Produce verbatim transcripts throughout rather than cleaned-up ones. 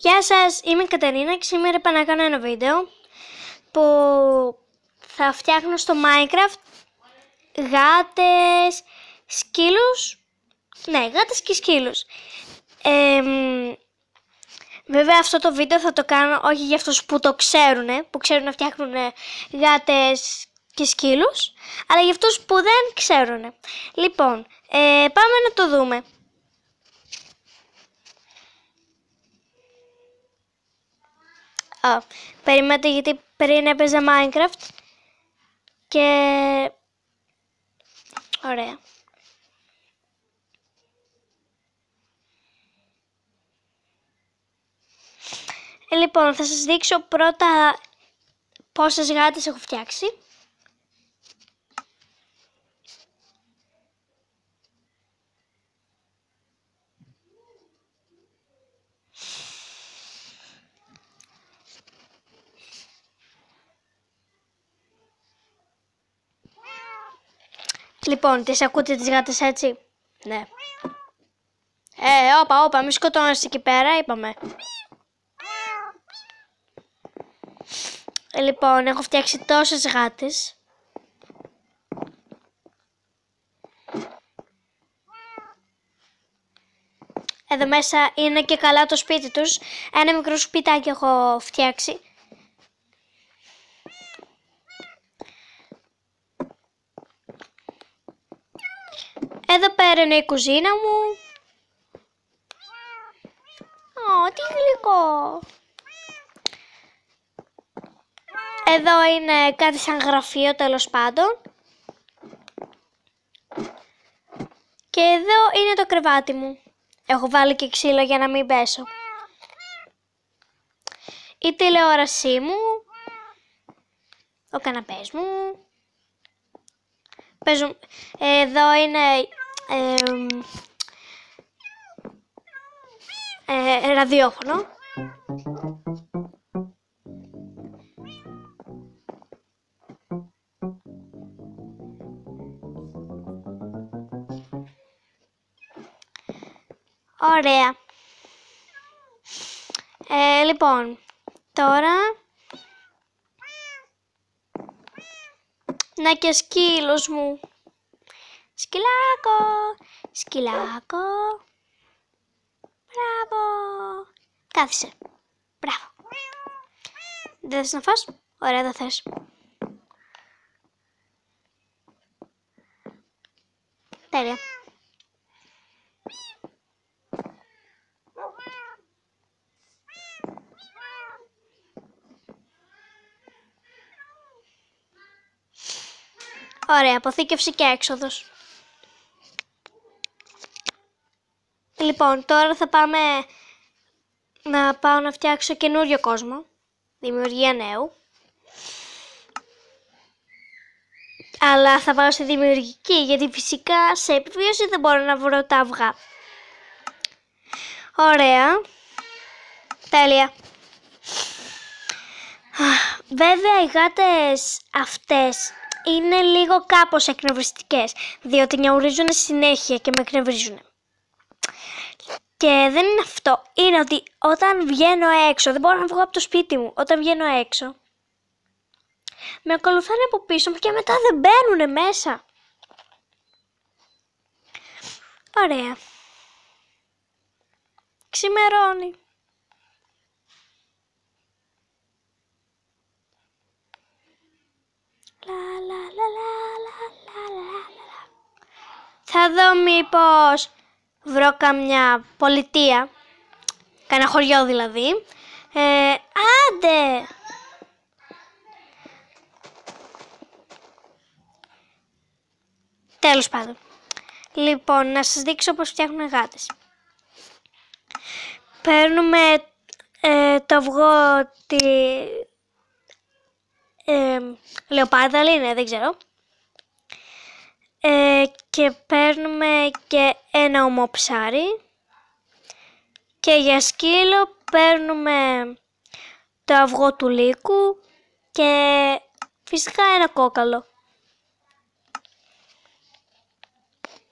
Γεια σας, είμαι η Κατερίνα και σήμερα είπα να κάνω ένα βίντεο που θα φτιάχνω στο Minecraft γάτες, σκύλους, ναι, γάτες και σκύλους. Ε, βέβαια αυτό το βίντεο θα το κάνω όχι για αυτούς που το ξέρουν, που ξέρουν να φτιάχνουν γάτες και σκύλους, αλλά για αυτούς που δεν ξέρουν. Λοιπόν, ε, πάμε να το δούμε. Α, περιμένετε γιατί πριν έπαιζα Minecraft και... Ωραία. Ε, λοιπόν, θα σας δείξω πρώτα πόσες γάτες έχω φτιάξει. Λοιπόν, τις ακούτε τις γάτες έτσι? Ναι. Ε, όπα, όπα, μη σκοτώνεσαι εκεί πέρα, είπαμε. Ε, λοιπόν, έχω φτιάξει τόσες γάτες. Εδώ μέσα είναι και καλά το σπίτι τους. Ένα μικρό σπιτάκι έχω φτιάξει. Εδώ πέρα είναι η κουζίνα μου. Ω, τι γλυκό. Εδώ είναι κάτι σαν γραφείο, τέλος πάντων. Και εδώ είναι το κρεβάτι μου. Έχω βάλει και ξύλο για να μην πέσω. Η τηλεόρασή μου. Ο καναπές μου. Παίζω... Εδώ είναι ε, ε, ε, ραδιόφωνο. Ωραία. Ε, λοιπόν, τώρα... Να και σκύλος μου. Σκυλάκο, σκυλάκο. Μπράβο. Κάθισε. Μπράβο. Δεν θες να φας? Ωραία, δεν θες. Τέλεια. Ωραία, αποθήκευση και έξοδος. Λοιπόν, τώρα θα πάμε να πάω να φτιάξω καινούριο κόσμο. Δημιουργία νέου. Αλλά θα πάω στη δημιουργική, γιατί φυσικά σε επιβίωση δεν μπορώ να βρω τα αυγά. Ωραία. Τέλεια. Βέβαια οι γάτες αυτές είναι λίγο κάπως εκνευριστικές, διότι νιαουρίζουν συνέχεια και με εκνευρίζουν. Και δεν είναι αυτό, είναι ότι όταν βγαίνω έξω, δεν μπορώ να βγω από το σπίτι μου, όταν βγαίνω έξω, με ακολουθάνε από πίσω μου και μετά δεν μπαίνουνε μέσα. Ωραία. Ξημερώνει. Λα, λα, λα, λα, λα, λα, λα. Θα δω μήπως βρω καμιά πολιτεία, κανένα χωριό δηλαδή. Ε, άντε! Τέλος πάντων. Λοιπόν, να σας δείξω πώς φτιάχνουν γάτες. Παίρνουμε ε, το αυγό τη... Ε, λεοπάρδαλη είναι, δεν ξέρω. Ε, και παίρνουμε και ένα ομό ψάρι. Και για σκύλο παίρνουμε το αυγό του λύκου και φυσικά ένα κόκαλο.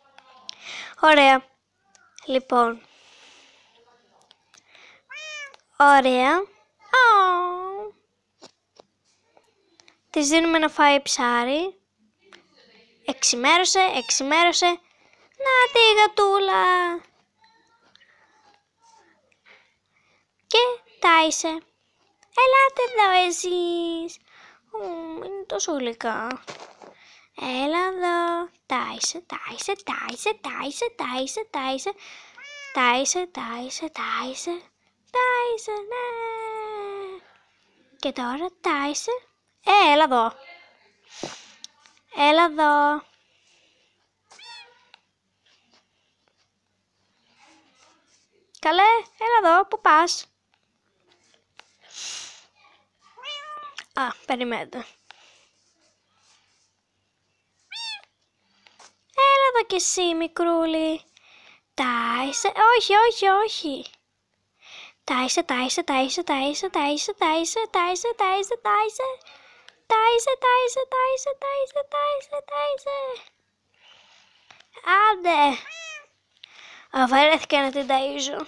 Ωραία. Λοιπόν. Ωραία. Oh. Της δίνουμε να φάει ψάρι. Εξημέρωσε, εξημέρωσε. Να τη γατούλα. Και τάισε. Ελάτε εδώ εσείς. Ω, είναι τόσο γλυκά. Έλα εδώ. Τάισε, τάισε, τάισε, τάισε, τάισε, τάισε. Τάισε, τάισε, τάισε. Τάισε, ναι. Και τώρα τάισε. Ε, έλα εδώ. Έλα εδώ. Καλέ, έλα εδώ, πού πας? Α, περιμένετε. Έλα εδώ κι εσύ, μικρούλι. Τάισε, όχι, όχι, όχι. Τάισε, τάισε, τάισε, τάισε, τάισε, τάισε, τάισε, τάισε, τάισε. Τάισε, τάισε, τάισε, τάισε, τάισε, τάισε. Άντε. Αβαρέθηκα να την ταΐζω.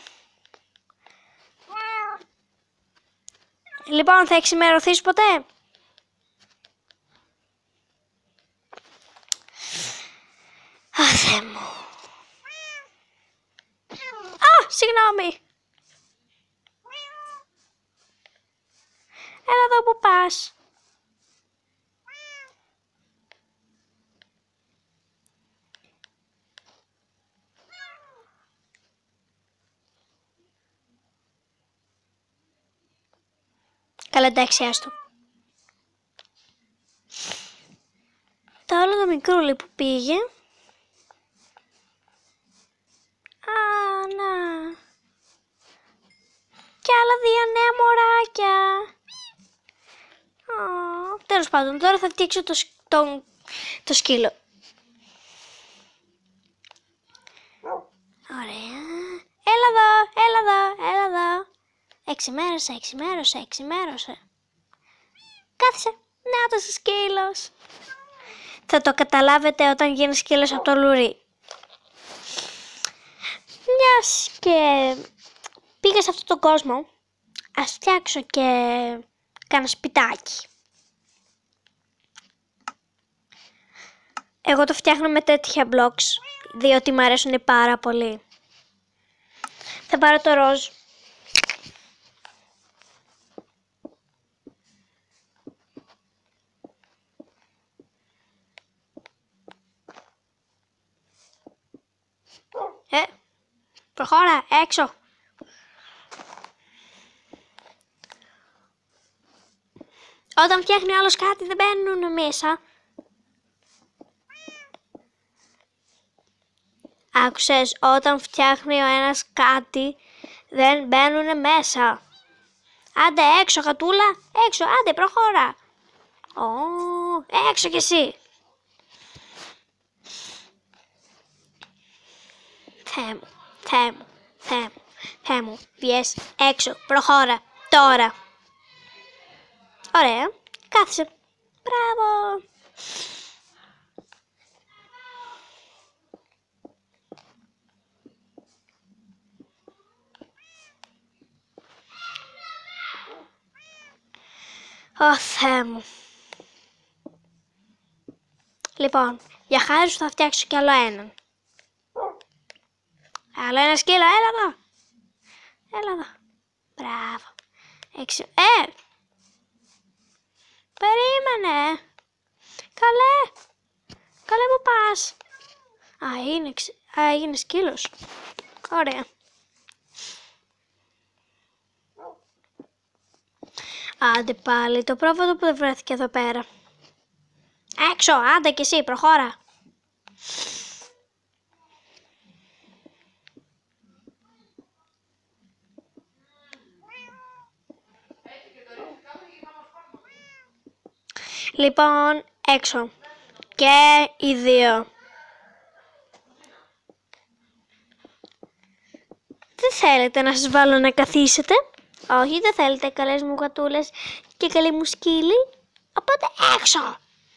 Λοιπόν, θα εξημερωθείς ποτέ? Α, Θεέ μου. Α, συγγνώμη. Έλα εδώ που πας. Καλά, εντάξει, άστο. Το άλλο το μικρούλι που πήγε. Α, να. Και άλλα δύο νέα μωράκια. Α, τέλος πάντων, τώρα θα φτιάξω το, το, το σκύλο. Ωραία. Έλα εδώ, έλα εδώ, έλα εδώ. Εξημέρωσε, εξημέρωσε, εξημέρωσε. Κάθισε. Να το σκύλος. Θα το καταλάβετε όταν γίνει σκύλος από το λουρί. Μιας και πήγα σε αυτόν τον κόσμο, ας φτιάξω και κάνα σπιτάκι. Εγώ το φτιάχνω με τέτοια blocks, διότι μου αρέσουν πάρα πολύ. Θα πάρω το ροζ. Ε, προχώρα, έξω. Όταν φτιάχνει άλλος κάτι δεν μπαίνουν μέσα. Άκουσες, όταν φτιάχνει ο ένας κάτι δεν μπαίνουν μέσα. Άντε έξω γατούλα, έξω, άντε προχώρα. Ω, έξω κι εσύ. Θεέ μου, Θεέ μου, Θεέ μου, Θεέ μου, βγες έξω, προχώρα, τώρα. Ωραία, κάθισε. Μπράβο. Ω Θεέ μου. Λοιπόν, για χάρη σου θα φτιάξω κι άλλο έναν. Άλλο ένα σκύλο, έλα εδώ. Έλα εδώ. Μπράβο. Έξι... Ε! Περίμενε. Καλέ. Καλέ που πας. Α, είναι, Α, είναι σκύλος. Ωραία. Άντε πάλι, το πρόβατο που δεν βρέθηκε εδώ πέρα. Έξω, άντε κι εσύ, προχώρα. Λοιπόν, έξω. Και οι δύο. Δεν θέλετε να σας βάλω να καθίσετε? Όχι, δεν θέλετε, καλές μου γατούλες και καλή μου σκύλοι. Οπότε έξω.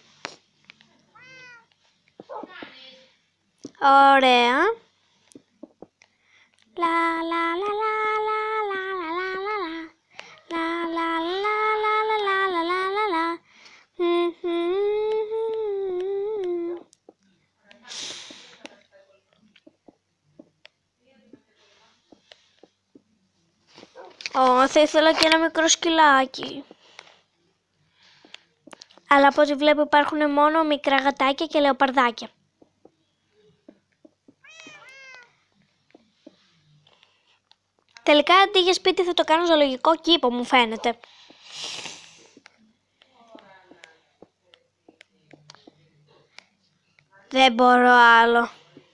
Ωραία. Λα λα λα λα λα λα λα λα λα. Ω, θα ήθελα και ένα μικρό σκυλάκι. Αλλά από ό,τι βλέπω υπάρχουν μόνο μικρά γατάκια και λεοπαρδάκια. Τελικά αντί για σπίτι θα το κάνω ζωολογικό κήπο, μου φαίνεται. Δεν μπορώ άλλο.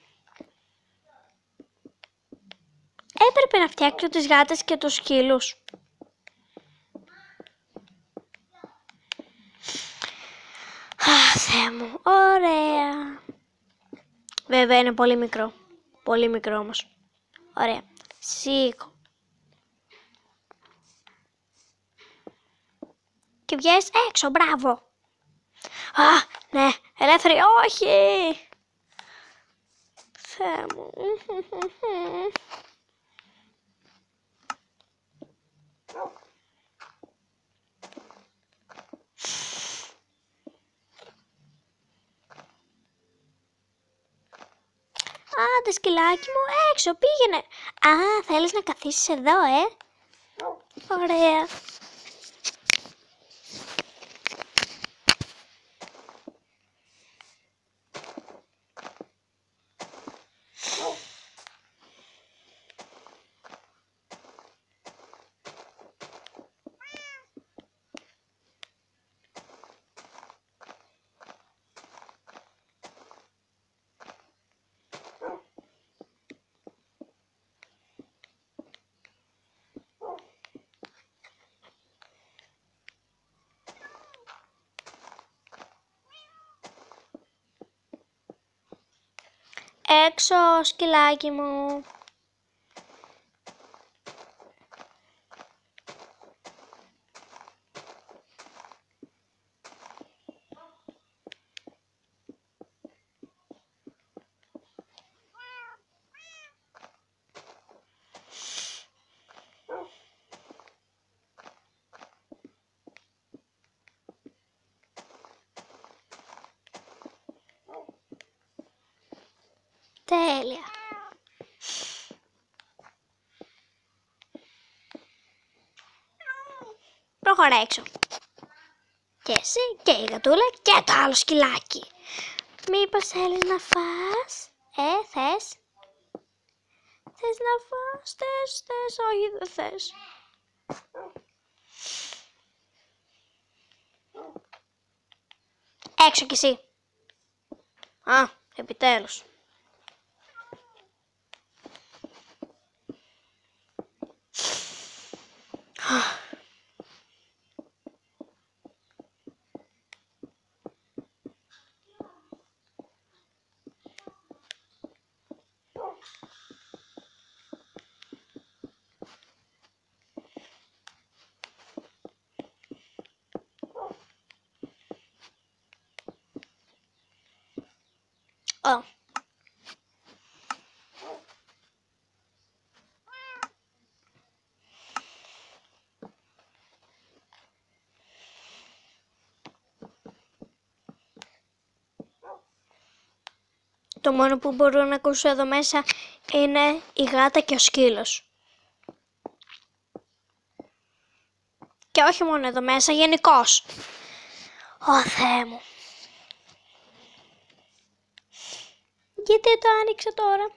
Έπρεπε να φτιάξω τις γάτες και τους σκύλους. Αχ, Θεέ μου, ωραία. Βέβαια είναι πολύ μικρό. Πολύ μικρό όμως. Ωραία. Σήκω. Και βγες έξω, μπράβο. Α, ναι, ελεύθερη, όχι. Θεέ μου. Άντε σκυλάκι μου, έξω, πήγαινε. Α, θέλεις να καθίσεις εδώ, ε. Ωραία. Έξω, σκυλάκι μου. Τέλεια. Προχωρά έξω. Και εσύ και η γατούλα και το άλλο σκυλάκι. Μήπως θέλεις να φας? Ε, θες? Θες να φας? Θες, θες, όχι δεν θες. Έξω κι εσύ. Α, επιτέλους. Oh. Το μόνο που μπορώ να ακούσω εδώ μέσα είναι η γάτα και ο σκύλος. Και όχι μόνο εδώ μέσα, γενικώς. Ω Θεέ μου. Γιατί το άνοιξα τώρα?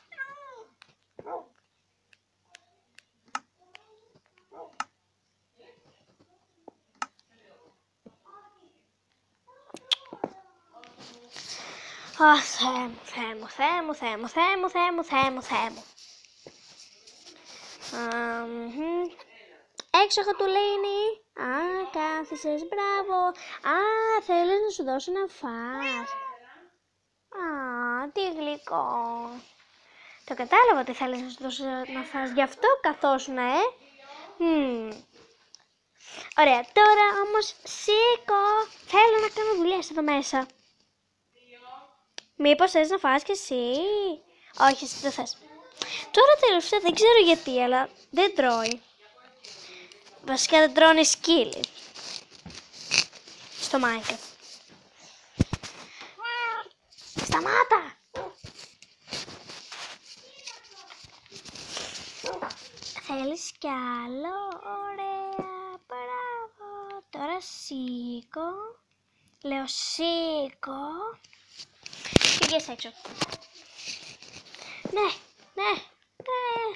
Ω Θεέ μου, Θεέ μου, Θεέ μου, Θεέ μου, Θεέ μου, Θεέ μου, Θεέ μου, Θεέ μου. Έξω Χατουλίνη. Α, κάθισες, μπράβο. Α, θέλεις να σου δώσω να φας. Α, τι γλυκό. Το κατάλαβα ότι θέλεις να σου δώσω να φας, γι' αυτό καθόσουν, ε. Mm. Ωραία, τώρα όμως σήκω. Θέλω να κάνω δουλειές εδώ μέσα. Μήπως θες να φας κι εσύ? Όχι, εσύ δεν θες. Τώρα τελευταία δεν ξέρω γιατί, αλλά δεν τρώει. Βασικά δεν τρώνε σκύλοι. Στο Minecraft. Σταμάτα! Θέλεις κι άλλο. Ωραία, μπράβο. Τώρα σήκω. Λέω σήκω. Και βγες έξω. Ναι, ναι, ναι.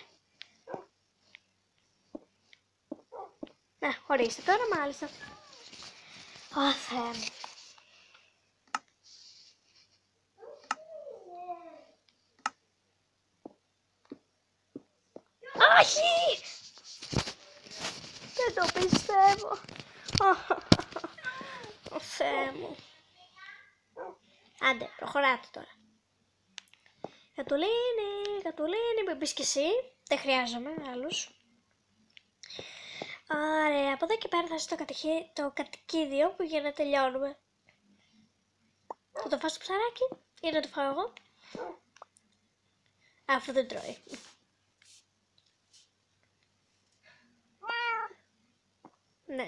Να, χωρίστε τώρα μάλιστα. Ω Θεέ μου. Όχι! Δεν το πιστεύω. Ω Θεέ μου. Άντε, προχωράτε τώρα. Κατουλίνη, Κατουλίνη, μην πεις κι εσύ. Δεν χρειάζομαι άλλους. Ωραία, από εδώ και πέρα θα είσαι το, κατοικί... το κατοικίδιο που για να τελειώνουμε. Θα το φας το ψαράκι ή να το φάω εγώ. Αυτό δεν τρώει. Ναι.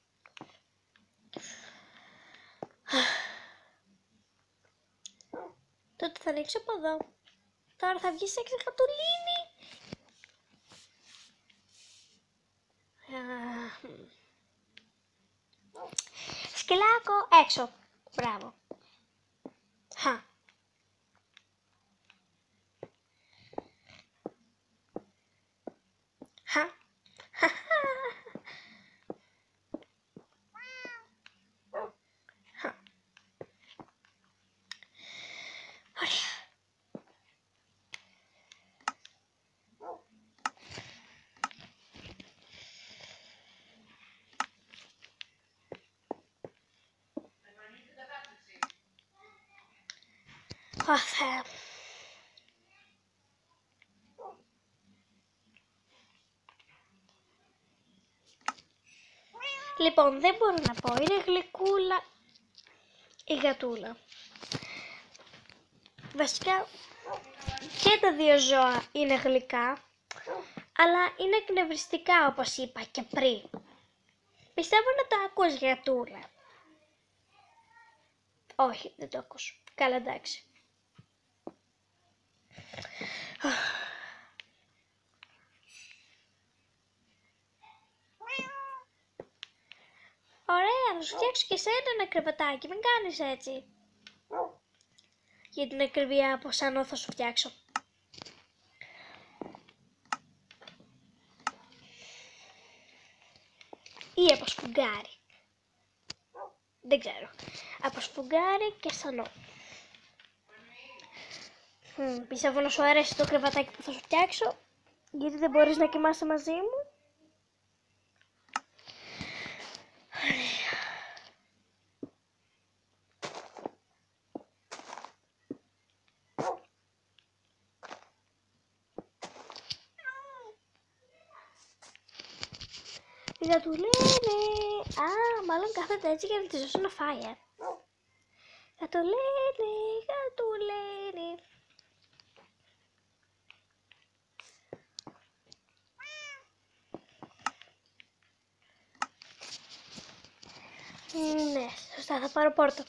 Τότε θα ανοίξω από εδώ. Τώρα θα βγεις έξω, Κατουλίνη. Σκυλάκο, έξω. Μπράβο. Χα. Χα. Χα. Ωραία. Ω Θεέ. Λοιπόν, δεν μπορώ να πω, είναι γλυκούλα η γατούλα. Βασικά και τα δύο ζώα είναι γλυκά, αλλά είναι εκνευριστικά όπως είπα και πριν. Πιστεύω να το ακούς, γατούλα. Όχι, δεν το ακούς. Καλά, εντάξει. Ωραία, θα σου φτιάξω και εσένα ένα κρεβατάκι, μην κάνεις έτσι. Για την ακριβία από σανό θα σου φτιάξω. Ή από σφουγγάρι. Δεν ξέρω. Από σφουγγάρι και σανό. Hm, πιστεύω να σου αρέσει το κρεβατάκι που θα σου φτιάξω. Γιατί δεν μπορείς να κοιμάσαι μαζί μου. Η Κατουλίνη. Α, μάλλον κάθεται έτσι για να τη δώσω να φάει. Ε. Κατουλίνη, Κατουλίνη. Ναι, σωστά, θα πάρω πόρτα.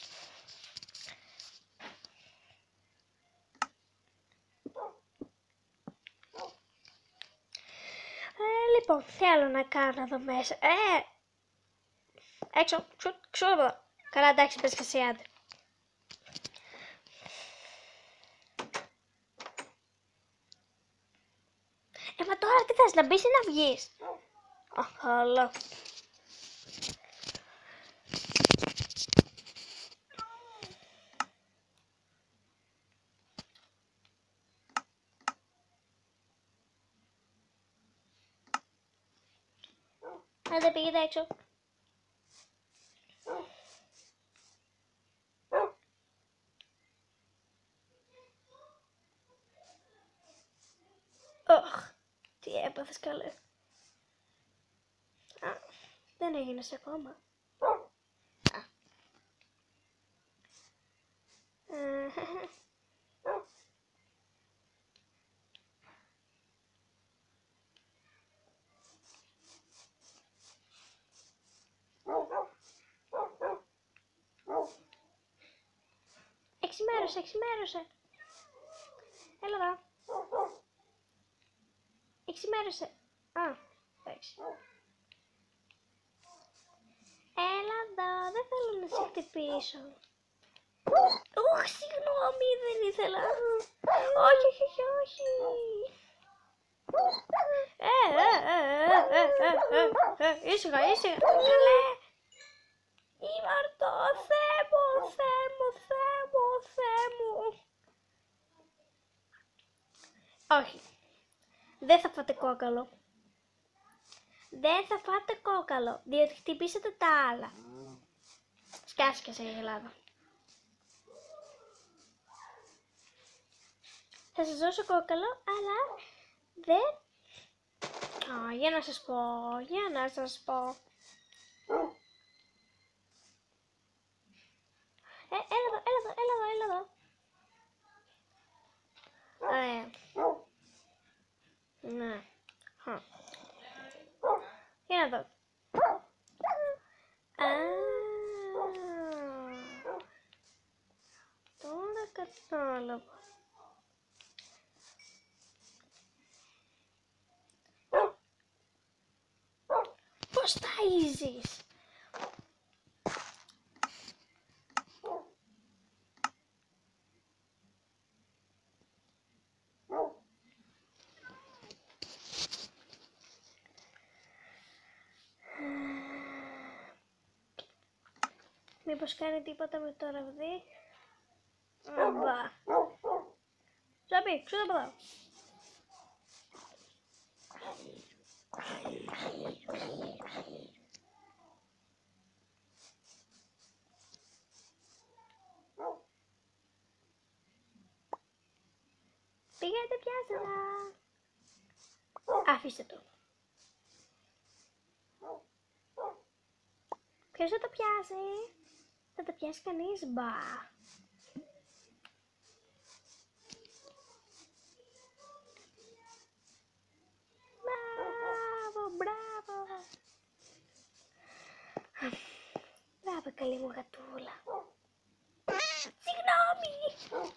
Ε, λοιπόν, τι άλλο να κάνω εδώ μέσα. Ε, έξω, ξέρω εδώ. Καλά, εντάξει, πες και εσύ, άντε. Ε, μα τώρα τι θες, να μπεις ή να βγεις. Α, καλά. Άντε, πήγαινε έξω. Ωχ, τι έπαθες καλέ. Α, δεν έγινες ακόμα. Α. Ε, Εξημέρωσε, εξημέρωσε. Έλα εδώ. Εξημέρωσε. Α, εντάξει. Έλα εδώ, δεν θέλω να σε χτυπήσω. Ωχ, συγγνώμη, δεν ήθελα. Όχι, όχι, όχι, όχι. Ε, ε, ε, ε, ε, ε, ε, ήσυχα, ήσυχα. Καλέ. Ήμαρτο, Θεέ μου, Θεέ μου, Θεέ μου, Θεέ μου. Όχι. Δεν θα φάτε κόκαλο. Δεν θα φάτε κόκαλο, διότι χτυπήσατε τα άλλα. Σκάσκασε η Ελλάδα. Θα σας δώσω κόκαλο, αλλά δεν... Α, για να σας πω, για να σας πω. Ε, έλα εδώ, έλα εδώ, έλα εδώ, έλα εδώ. Ωραία. Ναι. Χα. Για να δω. Α, τώρα κατάλαβα. Πώς ταΐζεις? Μήπως κάνει τίποτα με το ραβδί? Μπα. Ζάπη, ξούτα από εδώ. Πήγαινε, πιάσε τα. Αφήστε το. Ποιος θα το πιάσει? Θα το πιάσει κανείς? Μπα. Μπράβο, μπράβο. Μπράβο, καλή μου γατούλα. Συγγνώμη.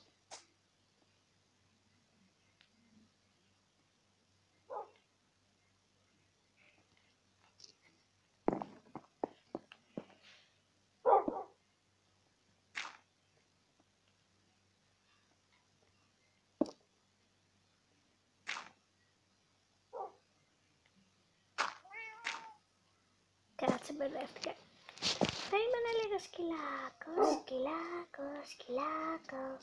Κάτσε, μπερδεύτηκα. Περίμενε λίγο, σκυλάκο, σκυλάκο, σκυλάκο.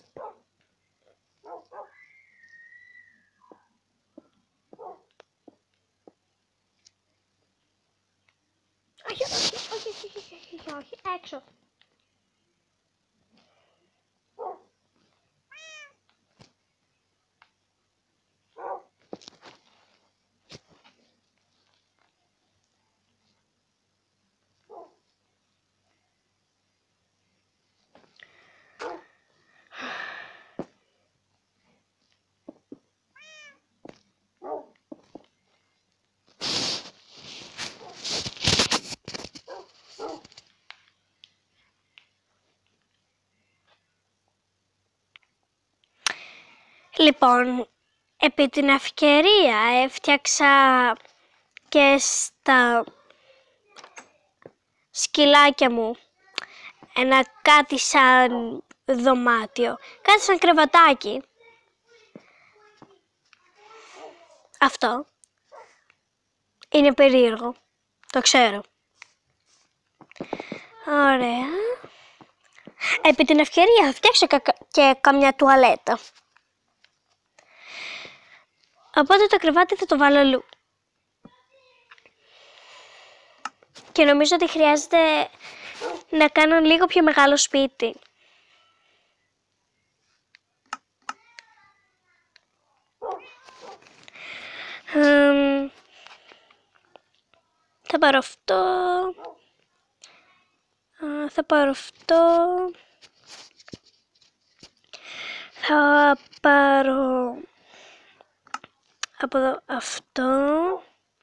Όχι, όχι, όχι, όχι, όχι, όχι, όχι, έξω. Λοιπόν, επί την ευκαιρία έφτιαξα και στα σκυλάκια μου ένα κάτι σαν δωμάτιο, κάτι σαν κρεβατάκι. Αυτό είναι περίεργο, το ξέρω. Ωραία. Επί την ευκαιρία θα φτιάξω και καμιά τουαλέτα. Οπότε το κρεβάτι θα το βάλω αλλού. Και νομίζω ότι χρειάζεται να κάνω λίγο πιο μεγάλο σπίτι. Um, θα πάρω αυτό. Uh, θα πάρω αυτό. Θα πάρω από εδώ αυτό.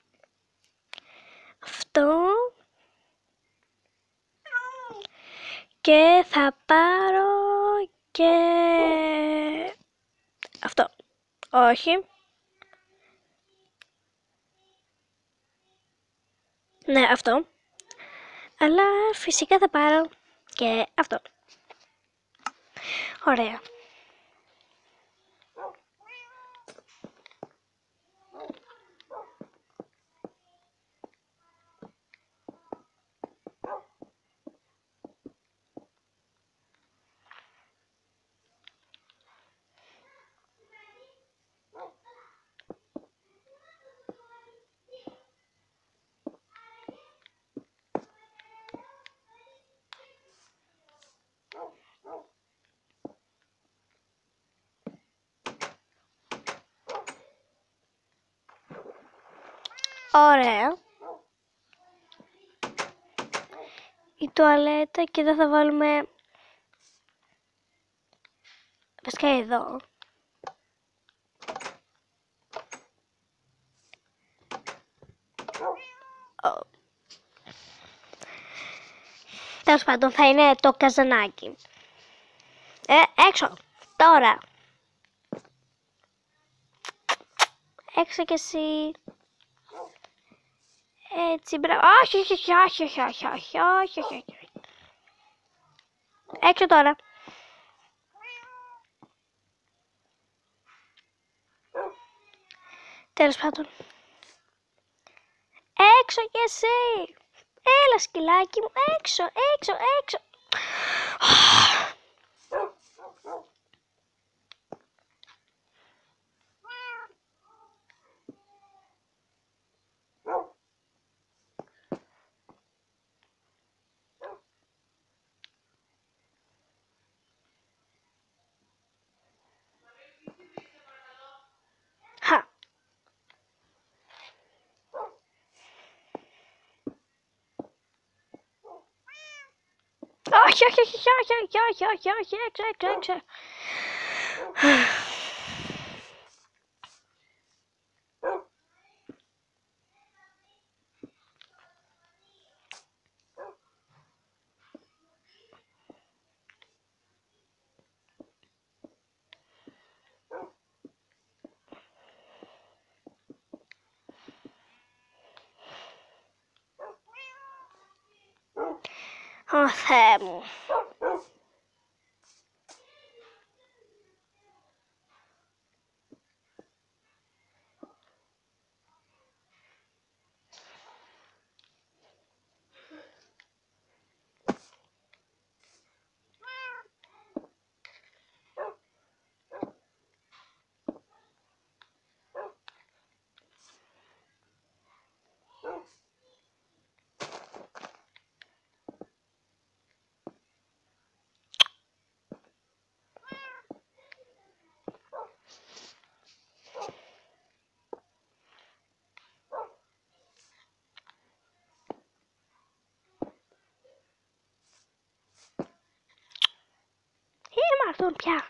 Αυτό. Και θα πάρω και αυτό. Όχι. Ναι, αυτό. Αλλά φυσικά θα πάρω και αυτό. Ωραία. Ωραία. Η τουαλέτα και εδώ θα βάλουμε... Βασικά εδώ. Oh. Τέλος πάντων θα είναι το καζανάκι. Ε, έξω. Τώρα. Έξω κι εσύ. Έτσι, μπράβο. Όχι, όχι, όχι, όχι, όχι, όχι, όχι, όχι, όχι, όχι. Έξω τώρα. Τέλος πάντων. Έξω κι εσύ. Έλα σκυλάκι μου, έξω, έξω, έξω. Χα. Όχι, όχι, όχι, όχι, όχι, όχι, όχι, όχι, έξω, έξω, έξω. Ω Θεέ μου. Είναι αυτόν πια.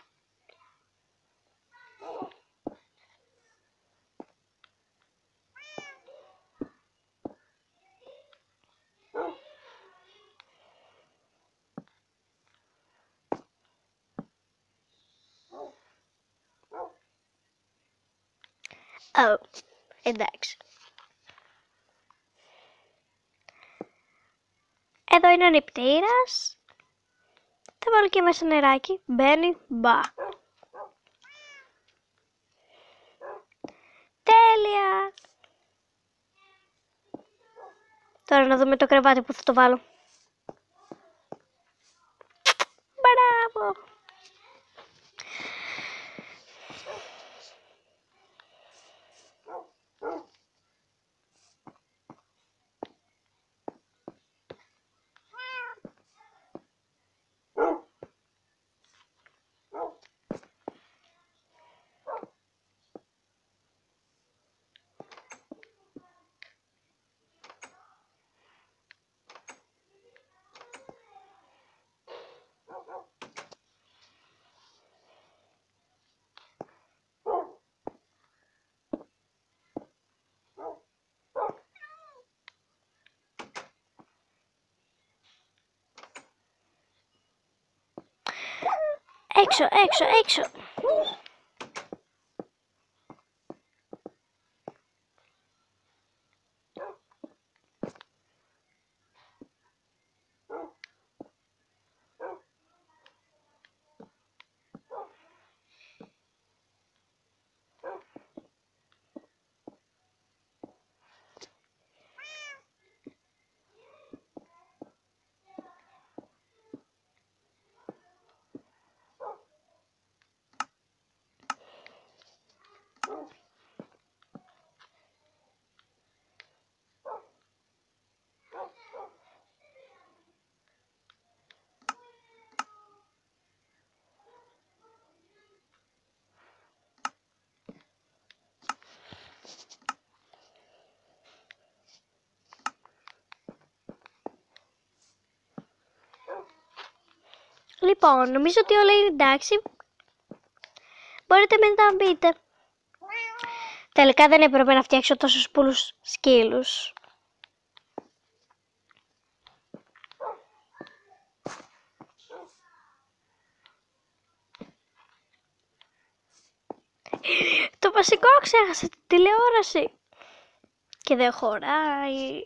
Ω, εντάξει. Εδώ είναι ο νηπτήρας. Θα βάλω και μέσα νεράκι. Μπαίνει, μπα. Τέλεια. Τώρα να δούμε το κρεβάτι που θα το βάλω. Μπράβο. Έξω, έξω, έξω. Λοιπόν, νομίζω ότι όλα είναι εντάξει. Μπορείτε μετά να μπείτε. Τελικά δεν έπρεπε να φτιάξω τόσους πολλούς σκύλους. Το βασικό ξέχασα, τη τηλεόραση. Και δεν χωράει.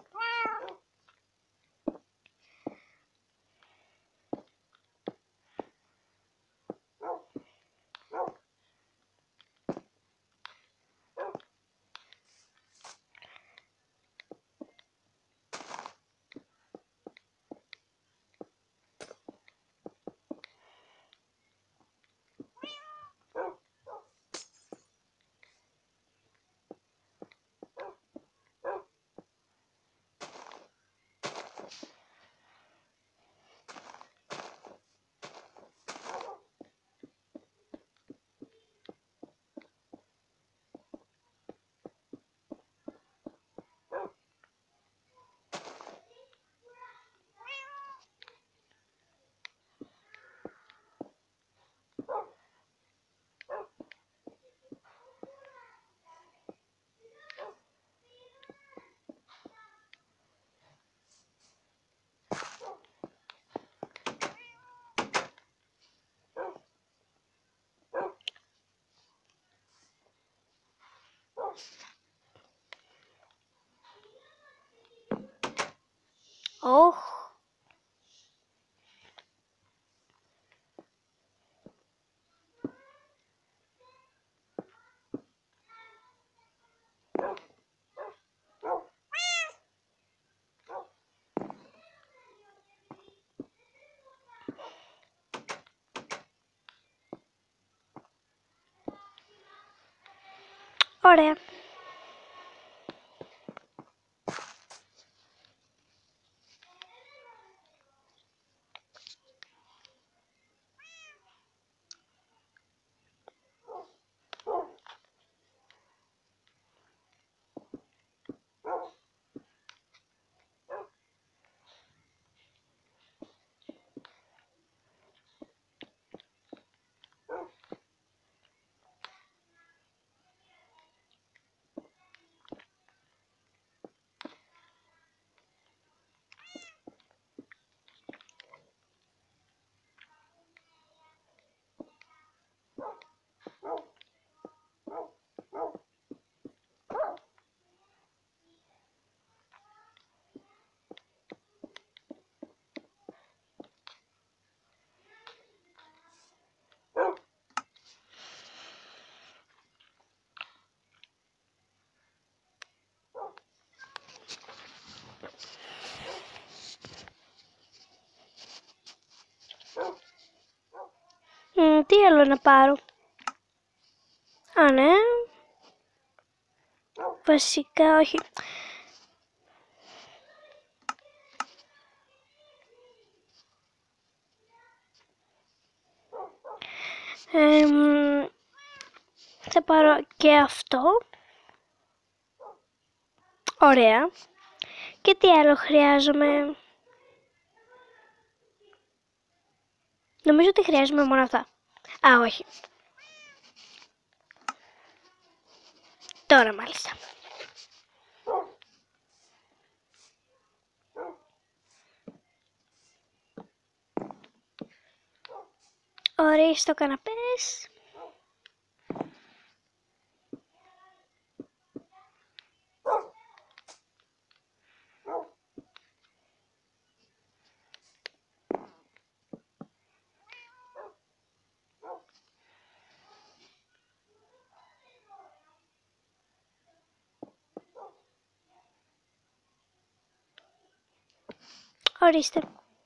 Όχ. Ωραία. Μ, τι άλλο να πάρω. Α, ναι. Βασικά όχι. Ε, θα πάρω και αυτό. Ωραία. Και τι άλλο χρειάζομαι. Νομίζω ότι χρειάζομαι μόνο αυτά. Α, όχι. Τώρα μάλιστα. Ορίστε το καναπές. Ορίστε.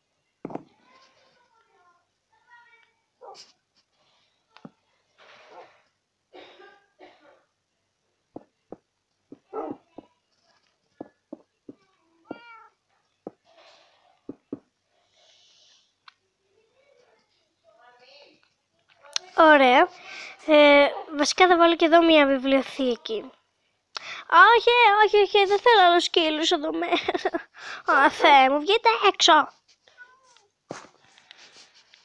Ωραία. Ε, βασικά θα βάλω και εδώ μια βιβλιοθήκη. Όχι, όχι, όχι, δεν θέλω άλλους σκύλους εδώ μέσα. Α, Θεέ μου, βγείτε έξω.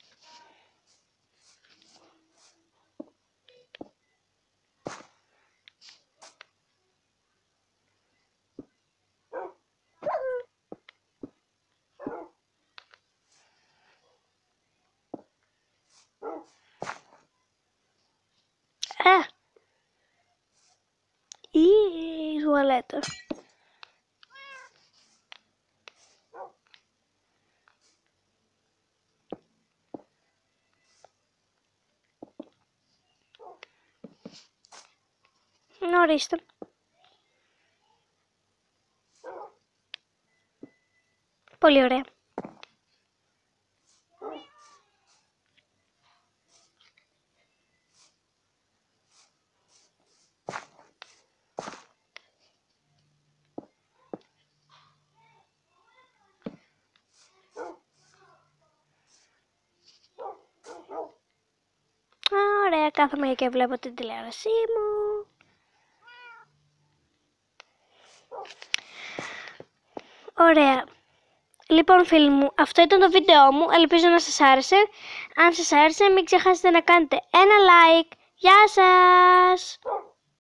Ε. Ή τουαλέτα. Ορίστε. Πολύ ωραία. Ωραία, κάθομαι και βλέπω την τηλεόρασή μου. Ωραία. Λοιπόν φίλοι μου, αυτό ήταν το βίντεό μου, ελπίζω να σας άρεσε. Αν σας άρεσε μην ξεχάσετε να κάνετε ένα like. Γεια σας!